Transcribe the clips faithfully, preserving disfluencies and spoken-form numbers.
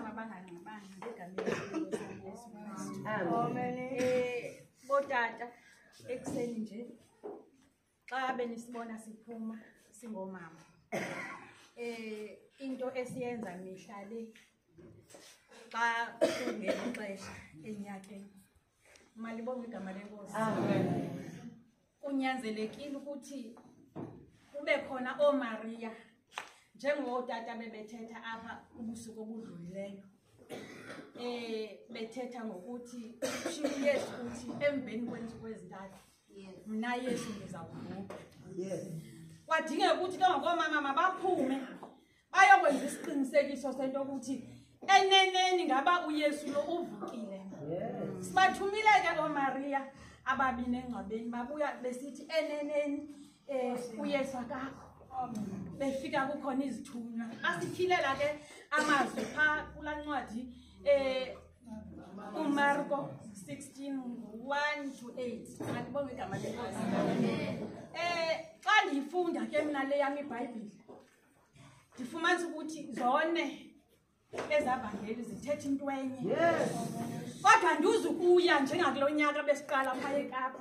omama abangangxabanga ngegameni likaYesu Kristu. Amen. Eh botata ekseni nje xa benisibona siphuma singomama. Eh into esiyenza mihla le xa kungexesha enyakeni. Malibonge igama lenkosi. Amen. Kunyanzelekile ukuthi kube khona oMaria njengotata bebethetha apha ubusuku obudlulileyo. Eh bethetha ngokuthi uYesu uthi emveni kwensuku ezintathu mina Yesu ngizawuvuka. Yes. Kwadingeka ukuthi ke ngokomama mabaphume bayokwenza isiqinisekiso sento ukuthi eneneni ngaba uYesu lo uvukile. Yes. Sibathumile ke oMaria ababini engcwabeni babuya besithi eneneni eh uYesu akakho. Befika kukhona izithunywa asithilela ke amazwi pha kulancwadi eh uMarko sixteen one to eight. Alibonge igama lenkosi. Eh xa ngifunda ke mina le yami iBhayibheli ndifumanisa ukuthi zone ezavangeli zithetha into enye. Yes. Kodwa nduze ukuya njengakulonyaka besiqala pha eKapa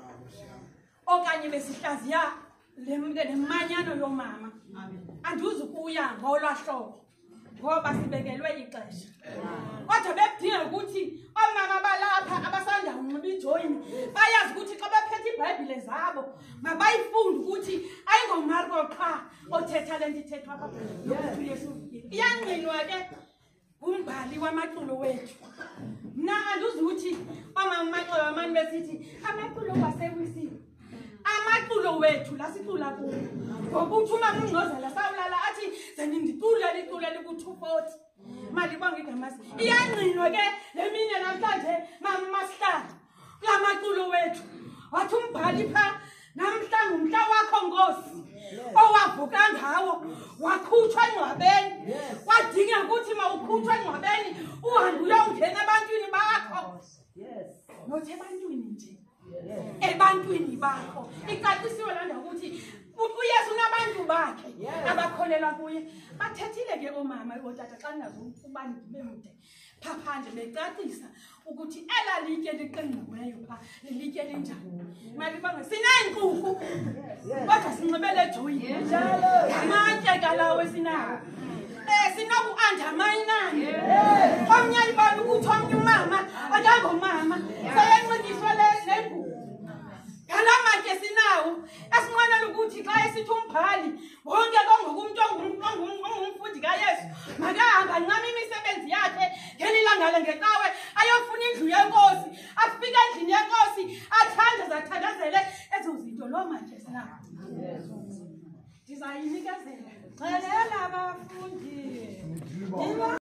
okanye besihlaziya lemanyano yomama. Anduze ukuya ngolwahlobo ngoba sibekelwe ixesha. Kodwa bekudinga ukuthi omama balapha abasanda unxiba ijoyini bayazi ukuthi xa bephethe iBhayibhile zabo mabayifunde ukuthi ayingoMarko qha othetha lento ithethwa apha yokuthi Yesu iyanqinwa ke umbhali wamaculo wethu. Mina anduze ukuthi omama amaculo amani besithi amaculo wasewisiwe. Amaculo wethu la sicula kuwo ngokuthi uma ungcozela sawulala athi senindicula licula liku two forty. Malibonge igama iyanqinwa ke leminye namhlanje mama masihlala kulamaculo wethu wathi umbhali pha namhlanje umhla wakho Nkosi owavuka ngawo wakhutshwa engcwabeni. Wadinga ukuthi mawukhutshwa engcwabeni uhambe uyongena ebantwini bakho. Yes. Nothi ebantwini nje ebantwini bakho icacisiwe landa ukuthi uYesu nabantu bakhe abakholelwa kuye. Bathethile ke omama otata xa ngazo ubani bemude phaphanje becacisa ukuthi elalike liqingqiweyo pha lilike linjani. Malibanga sineenkukhu kodwa sinxibele joyi amatye kalawe sinawo. Eh sinoku undermine omnye ibona ukuthi omnye umama akangomama sayenqikiswa le kalama ke sinawo asinqanela ukuthi xa esithi umbhali wonke kongokumuntu ongumfundi kaYesu makahamba ncama imisebenzi yakhe ngelilanga ngeqawe ayofuna indlu yenkosi afika endlini yenkosi athande zathandazele ezo zinto lo manje sinawo. Ndizayinikezela xelela abafundi.